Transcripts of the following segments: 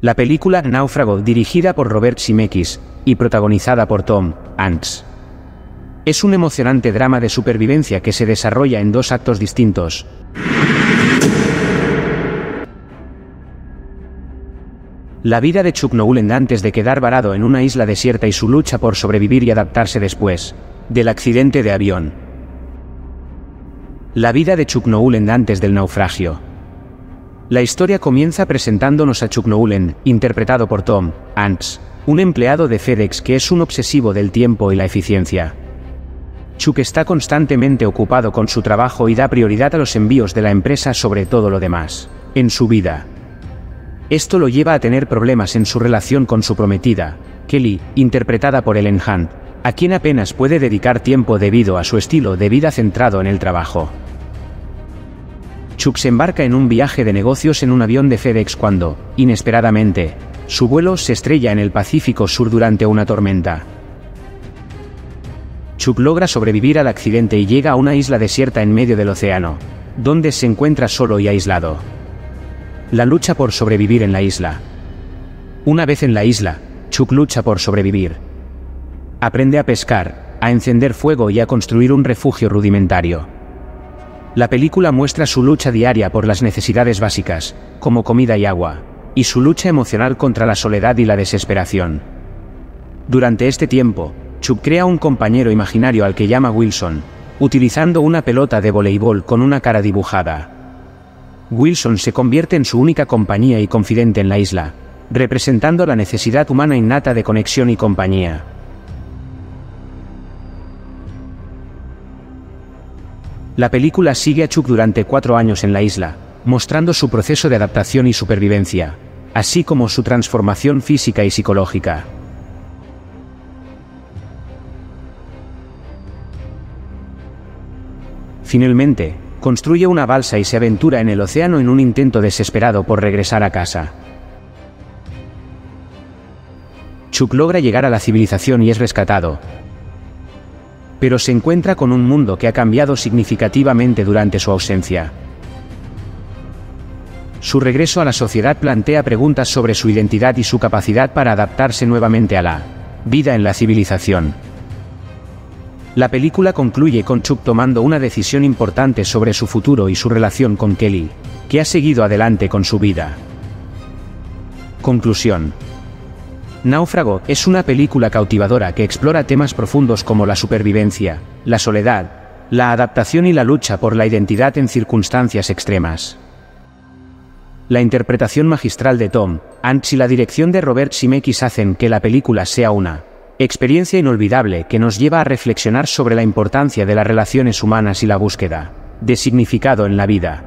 La película Náufrago, dirigida por Robert Zemeckis y protagonizada por Tom Hanks, es un emocionante drama de supervivencia que se desarrolla en dos actos distintos. La vida de Chuck Noland antes de quedar varado en una isla desierta y su lucha por sobrevivir y adaptarse después del accidente de avión. La vida de Chuck Noland antes del naufragio. La historia comienza presentándonos a Chuck Noland, interpretado por Tom Hanks, un empleado de FedEx que es un obsesivo del tiempo y la eficiencia. Chuck está constantemente ocupado con su trabajo y da prioridad a los envíos de la empresa sobre todo lo demás en su vida. Esto lo lleva a tener problemas en su relación con su prometida, Kelly, interpretada por Helen Hunt, a quien apenas puede dedicar tiempo debido a su estilo de vida centrado en el trabajo. Chuck se embarca en un viaje de negocios en un avión de FedEx cuando, inesperadamente, su vuelo se estrella en el Pacífico Sur durante una tormenta. Chuck logra sobrevivir al accidente y llega a una isla desierta en medio del océano, donde se encuentra solo y aislado. La lucha por sobrevivir en la isla. Una vez en la isla, Chuck lucha por sobrevivir. Aprende a pescar, a encender fuego y a construir un refugio rudimentario. La película muestra su lucha diaria por las necesidades básicas, como comida y agua, y su lucha emocional contra la soledad y la desesperación. Durante este tiempo, Chuck crea un compañero imaginario al que llama Wilson, utilizando una pelota de voleibol con una cara dibujada. Wilson se convierte en su única compañía y confidente en la isla, representando la necesidad humana innata de conexión y compañía. La película sigue a Chuck durante 4 años en la isla, mostrando su proceso de adaptación y supervivencia, así como su transformación física y psicológica. Finalmente, construye una balsa y se aventura en el océano en un intento desesperado por regresar a casa. Chuck logra llegar a la civilización y es rescatado, pero se encuentra con un mundo que ha cambiado significativamente durante su ausencia. Su regreso a la sociedad plantea preguntas sobre su identidad y su capacidad para adaptarse nuevamente a la vida en la civilización. La película concluye con Chuck tomando una decisión importante sobre su futuro y su relación con Kelly, que ha seguido adelante con su vida. Conclusión. Náufrago es una película cautivadora que explora temas profundos como la supervivencia, la soledad, la adaptación y la lucha por la identidad en circunstancias extremas. La interpretación magistral de Tom Hanks y la dirección de Robert Zemeckis hacen que la película sea una experiencia inolvidable que nos lleva a reflexionar sobre la importancia de las relaciones humanas y la búsqueda de significado en la vida.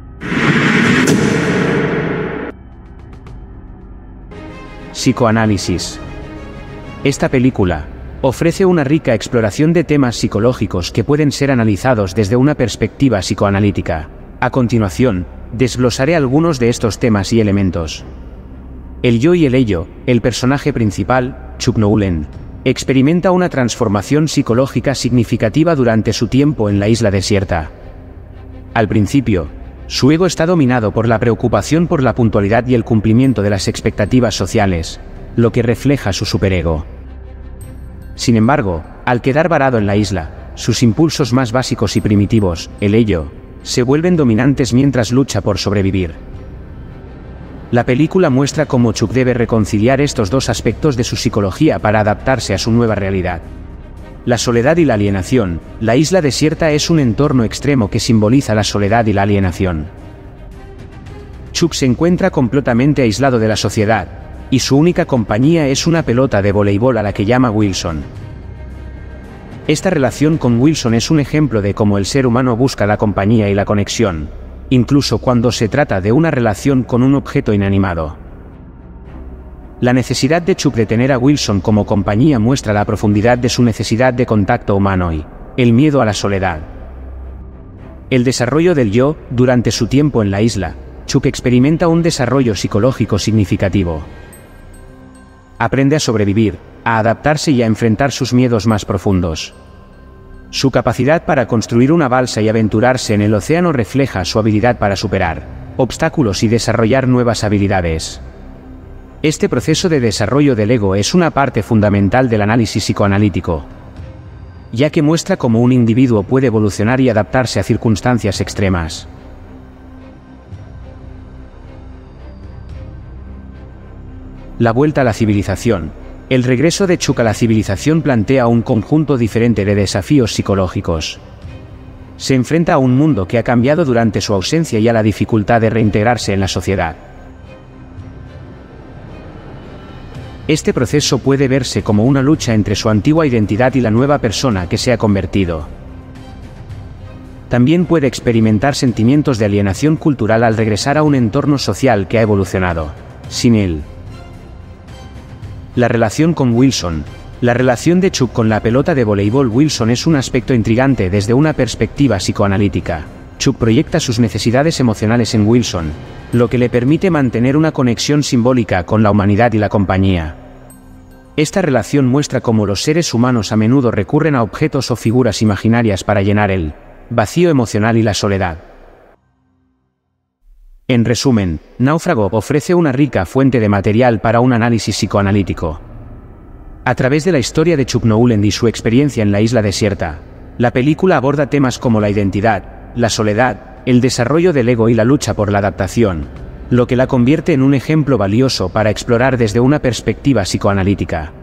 Psicoanálisis. Esta película ofrece una rica exploración de temas psicológicos que pueden ser analizados desde una perspectiva psicoanalítica. A continuación, desglosaré algunos de estos temas y elementos. El yo y el ello, el personaje principal, Chuck Noland, experimenta una transformación psicológica significativa durante su tiempo en la isla desierta. Al principio, su ego está dominado por la preocupación por la puntualidad y el cumplimiento de las expectativas sociales, lo que refleja su superego. Sin embargo, al quedar varado en la isla, sus impulsos más básicos y primitivos, el ello, se vuelven dominantes mientras lucha por sobrevivir. La película muestra cómo Chuck debe reconciliar estos dos aspectos de su psicología para adaptarse a su nueva realidad. La soledad y la alienación. La isla desierta es un entorno extremo que simboliza la soledad y la alienación. Chuck se encuentra completamente aislado de la sociedad, y su única compañía es una pelota de voleibol a la que llama Wilson. Esta relación con Wilson es un ejemplo de cómo el ser humano busca la compañía y la conexión, incluso cuando se trata de una relación con un objeto inanimado. La necesidad de Chuck de tener a Wilson como compañía muestra la profundidad de su necesidad de contacto humano y el miedo a la soledad. El desarrollo del yo. Durante su tiempo en la isla, Chuck experimenta un desarrollo psicológico significativo. Aprende a sobrevivir, a adaptarse y a enfrentar sus miedos más profundos. Su capacidad para construir una balsa y aventurarse en el océano refleja su habilidad para superar obstáculos y desarrollar nuevas habilidades. Este proceso de desarrollo del ego es una parte fundamental del análisis psicoanalítico, ya que muestra cómo un individuo puede evolucionar y adaptarse a circunstancias extremas. La vuelta a la civilización. El regreso de Chuck a la civilización plantea un conjunto diferente de desafíos psicológicos. Se enfrenta a un mundo que ha cambiado durante su ausencia y a la dificultad de reintegrarse en la sociedad. Este proceso puede verse como una lucha entre su antigua identidad y la nueva persona que se ha convertido. También puede experimentar sentimientos de alienación cultural al regresar a un entorno social que ha evolucionado sin él. La relación con Wilson. La relación de Chuck con la pelota de voleibol Wilson es un aspecto intrigante desde una perspectiva psicoanalítica. Chuck proyecta sus necesidades emocionales en Wilson, lo que le permite mantener una conexión simbólica con la humanidad y la compañía. Esta relación muestra cómo los seres humanos a menudo recurren a objetos o figuras imaginarias para llenar el vacío emocional y la soledad. En resumen, Náufrago ofrece una rica fuente de material para un análisis psicoanalítico. A través de la historia de Chuck Nowland y su experiencia en la isla desierta, la película aborda temas como la identidad, la soledad, el desarrollo del ego y la lucha por la adaptación, lo que la convierte en un ejemplo valioso para explorar desde una perspectiva psicoanalítica.